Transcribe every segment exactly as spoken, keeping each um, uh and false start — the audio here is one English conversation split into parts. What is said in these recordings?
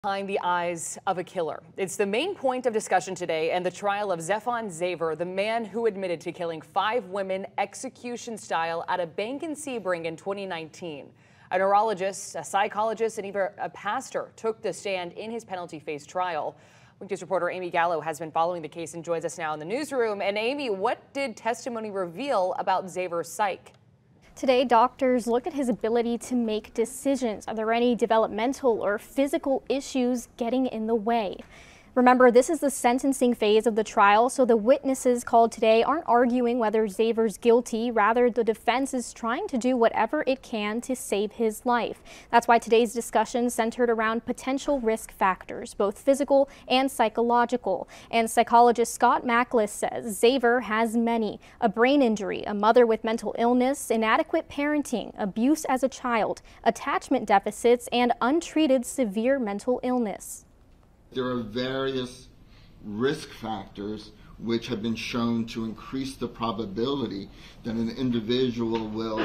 Behind the eyes of a killer. It's the main point of discussion today and the trial of Zephan Xaver, the man who admitted to killing five women execution style at a bank in Sebring in twenty nineteen. A neurologist, a psychologist, and even a pastor took the stand in his penalty phase trial. Weeknews reporter Amy Gallo has been following the case and joins us now in the newsroom. And Amy, what did testimony reveal about Xaver's psyche? Today, doctors looked at his ability to make decisions. Are there any developmental or physical issues getting in the way? Remember, this is the sentencing phase of the trial, so the witnesses called today aren't arguing whether Xaver's guilty. Rather, the defense is trying to do whatever it can to save his life. That's why today's discussion centered around potential risk factors, both physical and psychological. And psychologist Scott Mackless says Xaver has many: a brain injury, a mother with mental illness, inadequate parenting, abuse as a child, attachment deficits, and untreated severe mental illness. There are various risk factors which have been shown to increase the probability that an individual will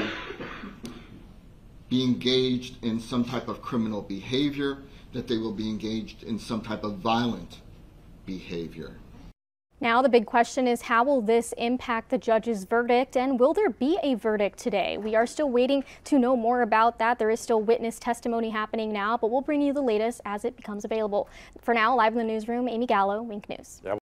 be engaged in some type of criminal behavior, that they will be engaged in some type of violent behavior. Now the big question is, how will this impact the judge's verdict, and will there be a verdict today? We are still waiting to know more about that. There is still witness testimony happening now, but we'll bring you the latest as it becomes available. For now, live in the newsroom, Amy Gallo, Wink News.